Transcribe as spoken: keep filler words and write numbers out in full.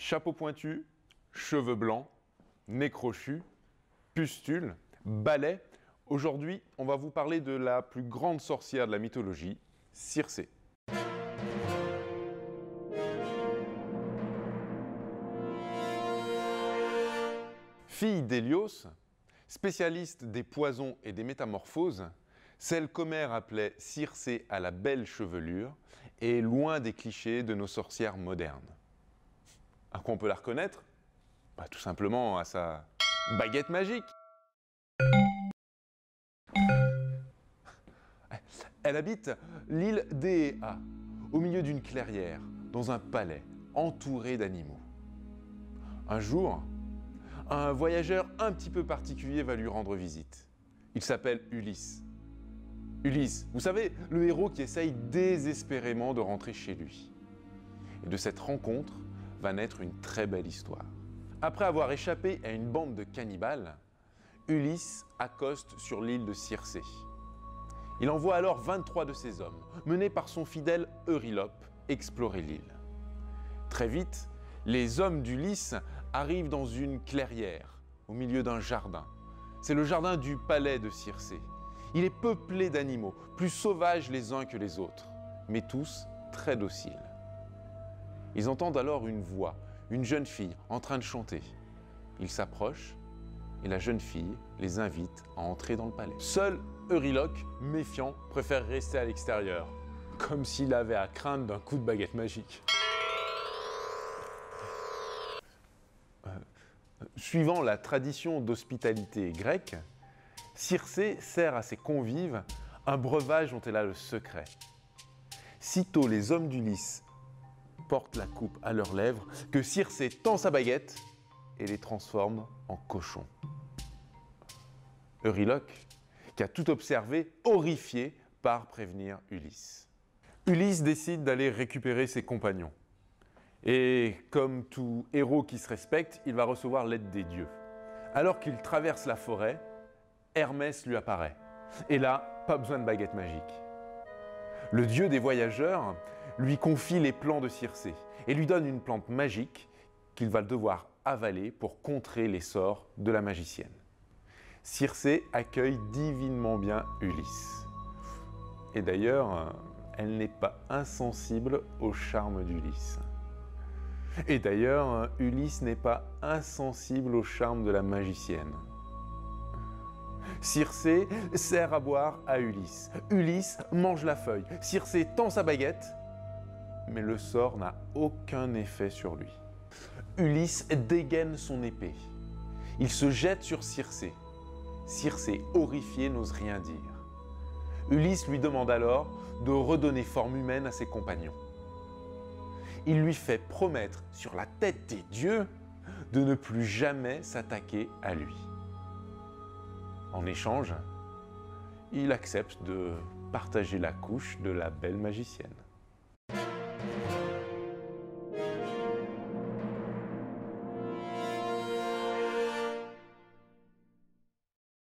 chapeau pointu, cheveux blancs, nez crochu, pustule, balai. Aujourd'hui, on va vous parler de la plus grande sorcière de la mythologie, Circé. Fille d'Hélios, spécialiste des poisons et des métamorphoses, celle qu'Homère appelait Circé à la belle chevelure est loin des clichés de nos sorcières modernes. À quoi on peut la reconnaître? Bah, tout simplement à sa baguette magique. Elle habite l'île d'Aea, au milieu d'une clairière, dans un palais entouré d'animaux. Un jour, un voyageur un petit peu particulier va lui rendre visite. Il s'appelle Ulysse. Ulysse, vous savez, le héros qui essaye désespérément de rentrer chez lui. Et de cette rencontre va naître une très belle histoire. Après avoir échappé à une bande de cannibales, Ulysse accoste sur l'île de Circé. Il envoie alors vingt-trois de ses hommes, menés par son fidèle Eurylope, explorer l'île. Très vite, les hommes d'Ulysse arrivent dans une clairière, au milieu d'un jardin. C'est le jardin du palais de Circé. Il est peuplé d'animaux, plus sauvages les uns que les autres, mais tous très dociles. Ils entendent alors une voix, une jeune fille en train de chanter. Ils s'approchent et la jeune fille les invite à entrer dans le palais. Seul Euryloque, méfiant, préfère rester à l'extérieur, comme s'il avait à craindre d'un coup de baguette magique. Euh, suivant la tradition d'hospitalité grecque, Circé sert à ses convives un breuvage dont elle a le secret. Sitôt les hommes d'Ulysse portent la coupe à leurs lèvres, que Circé tend sa baguette et les transforme en cochons. Euryloque, qui a tout observé, horrifié, part prévenir Ulysse. Ulysse décide d'aller récupérer ses compagnons. Et comme tout héros qui se respecte, il va recevoir l'aide des dieux. Alors qu'il traverse la forêt, Hermès lui apparaît. Et là, pas besoin de baguette magique. Le dieu des voyageurs lui confie les plans de Circé et lui donne une plante magique qu'il va devoir avaler pour contrer les sorts de la magicienne. Circé accueille divinement bien Ulysse. Et d'ailleurs, elle n'est pas insensible au charme d'Ulysse. Et d'ailleurs, Ulysse n'est pas insensible au charme de la magicienne. Circé sert à boire à Ulysse. Ulysse mange la feuille. Circé tend sa baguette, mais le sort n'a aucun effet sur lui. Ulysse dégaine son épée. Il se jette sur Circé. Circé, horrifié, n'ose rien dire. Ulysse lui demande alors de redonner forme humaine à ses compagnons. Il lui fait promettre sur la tête des dieux de ne plus jamais s'attaquer à lui. En échange, il accepte de partager la couche de la belle magicienne.